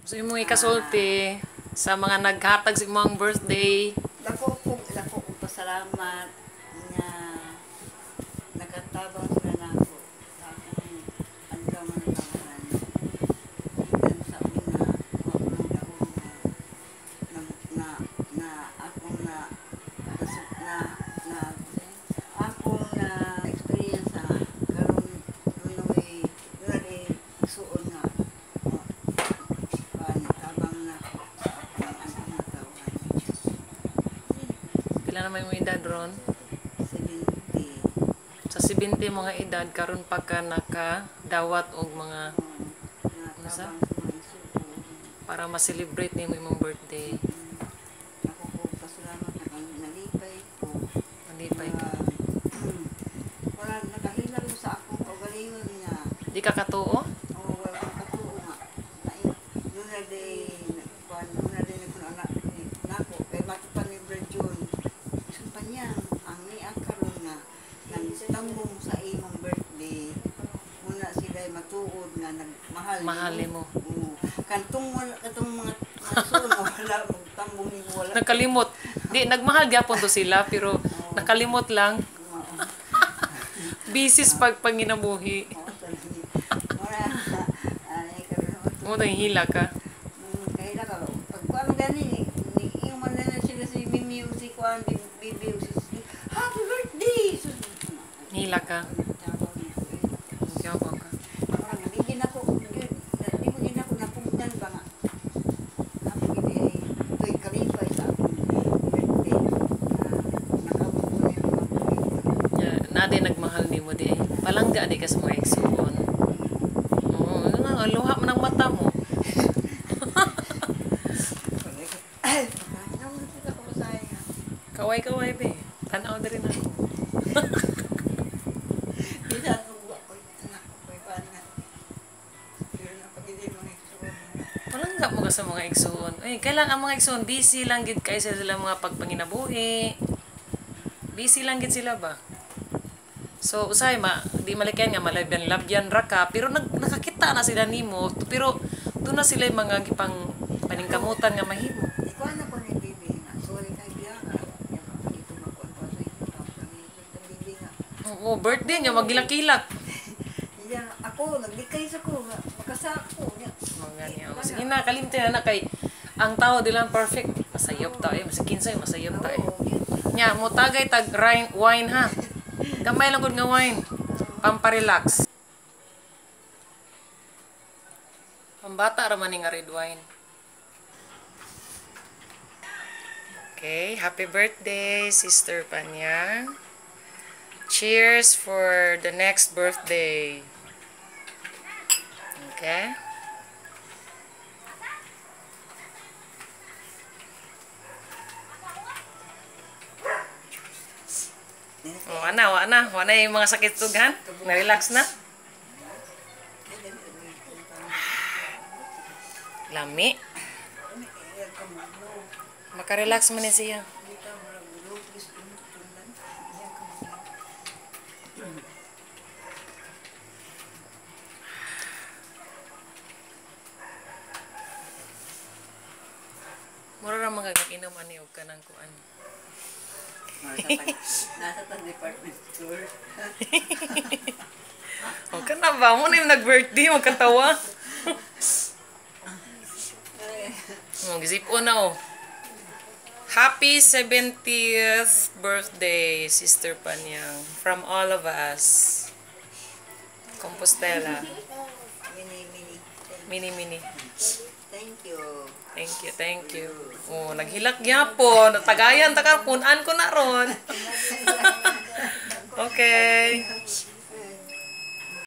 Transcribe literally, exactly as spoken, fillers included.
So imong ikasulti sa mga naghatag sa imong birthday. Dako po, dako po pasalamat nga nakatabang sila nako sa akong andam na tahanan. Ikan sa una, wa ko nang daong na na na akong na nasuk na na akong na experience sa karon nunoy nunoy suon nga pan tabang na sa akong andam na tahanan. Pila na may mga edad ron? seventy. Sa seventy mga edad karon pa ka nakadawat og mga Na sa tabang sa mga isuon. para ma-celebrate nimo imong birthday. Ako po pasalamat na kang nalipay ko. Malipay ka. Wala nakahilang sa akong kaugalingon nga. Di ka katuo? O wala kang katuo nga. Nung na day, nung na day nagpuno anak nako, kay matupan ni Berjun. Isang Panyang, ang niya karon nga, nagtambong sa imong birthday. Muna sila matuod nga nagmahal. Mahal mo. Oo. Kantong wala katong mga masuon wala magtambong ni wala. Nakalimot. Di nagmahal gyapon to sila pero nakalimot lang. Bisis pag panginabuhi. Mo tayong hila ka. Kaya ka, pag kuwan gani, yung man na sila si Mimi si kuwan, Bibi, si Happy Birthday! Hila ka. Gyapon ka. Parang nabigyan ako, di mo din ako napungtan ba nga. Happy Birthday ay ito'y kalipay sa akong birthday. Nakabot ko na yung mga birthday. Ya, nade nagmahal nimo di ay. Palangga di ka sa mga igsuon. Oo, nga luha man ang mata mo. Ay, naman sila ko masaya. Kaway-kaway be. Tanaw na rin ako. Bisa ako buwa ko, anak ko, may panan. Pero napagiging mga isuon. Palangga mo ka sa mga igsuon. Ay, kailang ang mga igsuon busy lang gid kay sila mga pagpanginabuhi. Busy lang gid sila ba? So, usay ma, di malikyan nga malabyan-labyan ra ka, pero nag, nakakita na sila nimo, pero doon na sila yung mga gipang paningkamutan nga mahimo. Ikaw na ko ni Bibi nga. Sorry kay Biya nga. Yung kapalito makuan pa sa ito. Tapos ang Bibi nga. Oo, birthday niya, magilak-kilak. Hindi nga, ako, naglikay sa ko. Makasako. Mga niya. O, sige na, kalimtin na kay ang tao di lang perfect. Masayop tayo, mas kinsay, masayop tayo. Nya, mo tagay tag wine, wine ha. Gamay lang gud nga wine. Pamparelax. Pambata ra man ni nga red wine. Okay, happy birthday, Sister Panyang. Cheers for the next birthday. Okay? Oh, ana, wa na. Wa na yung mga sakit tughan. Na-relax na. Lami. Maka-relax mo na siya. Mura ra mga kag-inom ani og kanang kuan. Nasa tang department store. O ka na ba? Mo na yung nag-birthday, magkatawa. O, gisip-o na o. Happy seventieth birthday, Sister Panyang. From all of us. Compostela. Mini, mini. Mini, mini. Thank you. Thank you, thank you. Oh, naghilak gyapon. Tagayan, taga punan ko na ron. Okay.